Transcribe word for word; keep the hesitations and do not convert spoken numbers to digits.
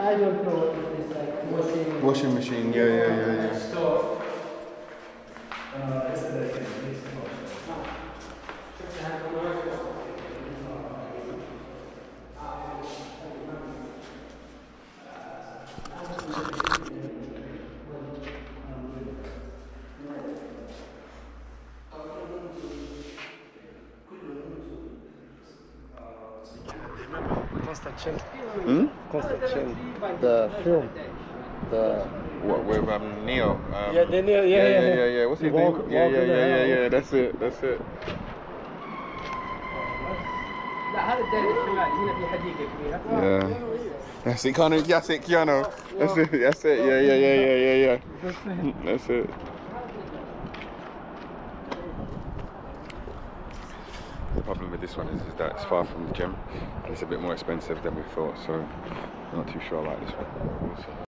I don't know what it is, like washing. Washing machine, yeah, yeah, yeah, yeah. So, Constantine. Hmm? Constantine. The film. The What with um Neo? Um, yeah, the Neo. Yeah, yeah, yeah, yeah, yeah, yeah. What's his Walk, name? Yeah, walk yeah, in the yeah, yeah, hell. yeah. That's it, that's it. Yeah. That's it, Keanu. That's it, Keanu. That's it. That's it. Yeah, yeah, yeah, yeah, yeah, yeah. That's it. The problem with this one is, is that it's far from the gym and it's a bit more expensive than we thought, so I'm not too sure about this one. We'll see.